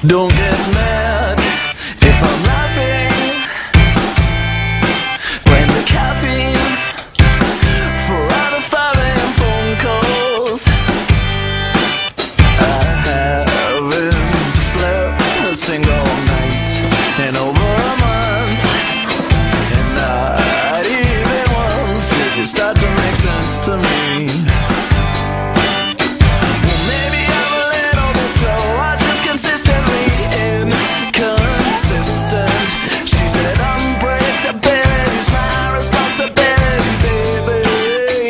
Don't get mad if I'm laughing. Blame the caffeine for all the 5 AM phone calls. I haven't slept a single night in over a month, and not even once did you start to make sense to me. Well, maybe I'm a little bit slow, I just consistently inconsistent. She said unpredictability's my responsibility, baby.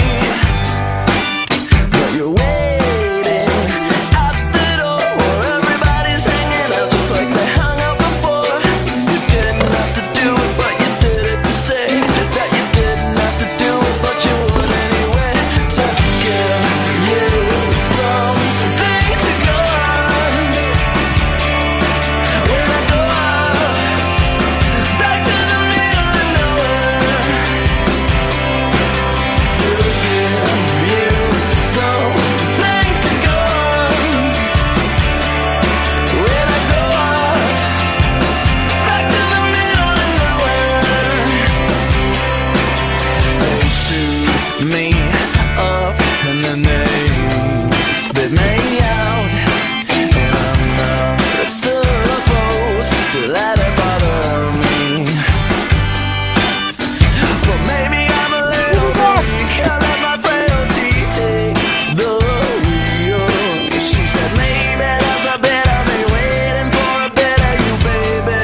But you're waiting at the door where everybody's hanging out just like they hung out before. You didn't have to do it, but you did it to say that you didn't have to do it, but you would anyway. To give you something to go on when I go out back to the middle of nowhere. To give you something to go on when I go out back to the middle of nowhere. They shoot me up and then they spit me out, and I'm not supposed to let it bother me. But maybe I'm a little weak, I let my frailty take the wheel. She said maybe there's a bit of me waiting for a bit of you, baby.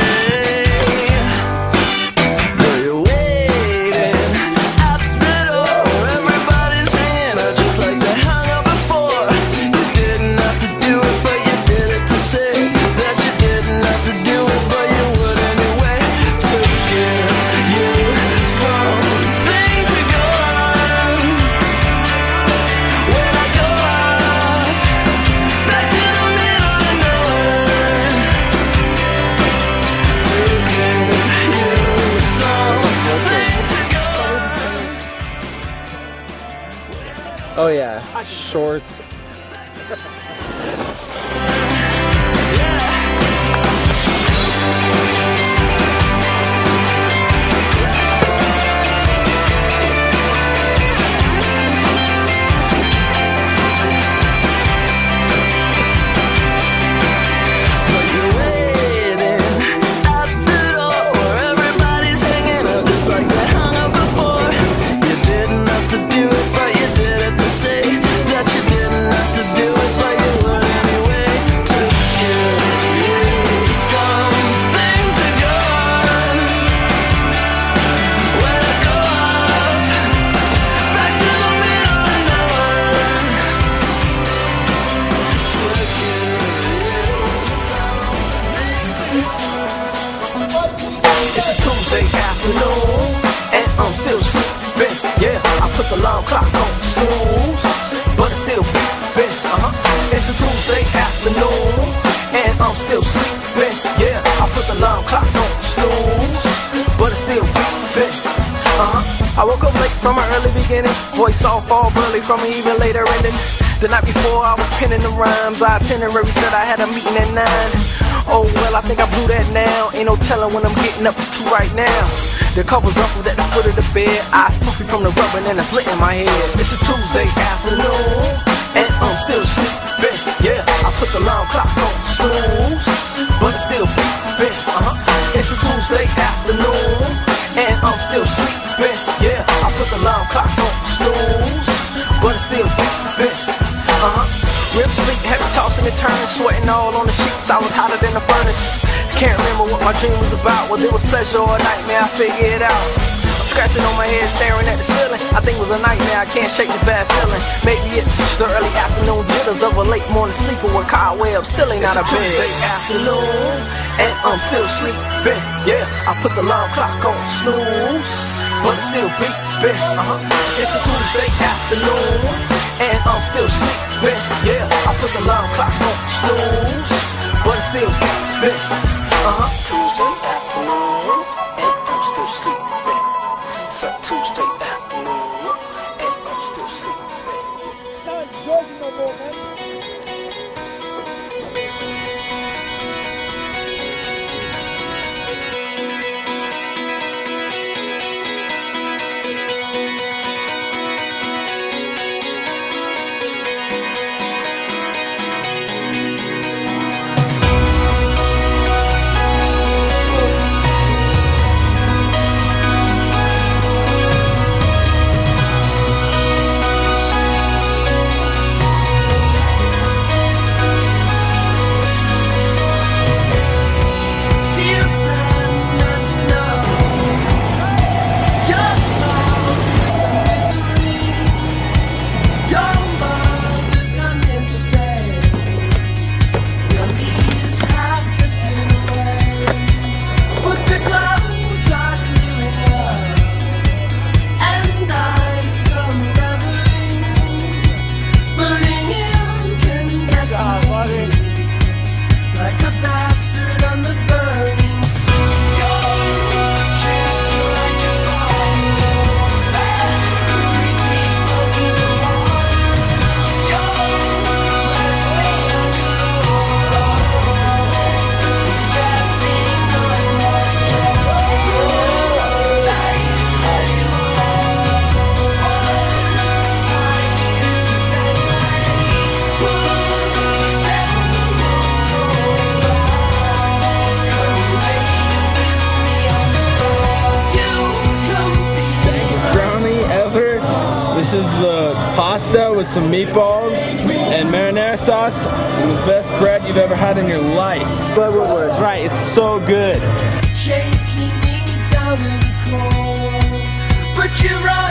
But you're waiting at the door where everybody's hanging out just like they hung out before. You didn't have to do it, but you did it to say that you didn't have to do it, but you would anyway. To give you something to go on when I go off back to the middle of nowhere. To give you something to go on. Oh yeah, shorts. But you're waiting at the door where everybody's hanging out just like they hung out before. You didn't have to do it, but you did it to say that you didn't have to do it, but you would anyway. To give you something to go on when I go off back to the middle of nowhere. To give you something. It's a Tuesday afternoon, and I'm still sleeping. Yeah, I put the alarm clock on snooze, but it's still beeping. It's a Tuesday afternoon, and I'm still sleeping. Yeah, I put the alarm clock on snooze, but it's still beeping. I woke up late from an early beginning, voice all fall burly from an even later ending. The night before I was penning the rhymes, our itinerary said I had a meeting at 9. Oh well, I think I blew that now. Ain't no telling when I'm getting up to right now. The covers ruffled at the foot of the bed, eyes puffy from the rubbing and it's lit in my head. It's a Tuesday afternoon, and I'm still sleeping. Yeah, I put the alarm clock on snooze, but it's still beeping. It's a Tuesday afternoon, and I'm still sleeping. Yeah, I put the alarm clock on snooze, but it's still beeping. Rib sleep, heavy tossing and turning, sweating all on the sheets. I was hotter than a furnace. Can't remember what my dream was about, whether it was pleasure or a nightmare. I figure it out. I'm scratching on my head, staring at the ceiling. I think it was a nightmare. I can't shake this bad feeling. Maybe it's the early afternoon jitters of a late morning sleeper with cobwebs still ain't out of bed. It's Tuesday afternoon, and I'm still sleeping. Yeah, I put the alarm clock on snooze, but it's still beeping. It's a Tuesday afternoon, and I'm still sleeping. Yeah, I put the alarm clock on snooze, but it's still beeping. Tuesday afternoon, and I'm still sleeping. It's a Tuesday afternoon, and I'm still sleeping. pizza with some meatballs and marinara sauce and the best bread you've ever had in your life. Bud Woodward, right, it's so good. Shaking me down in the cold, but you're right.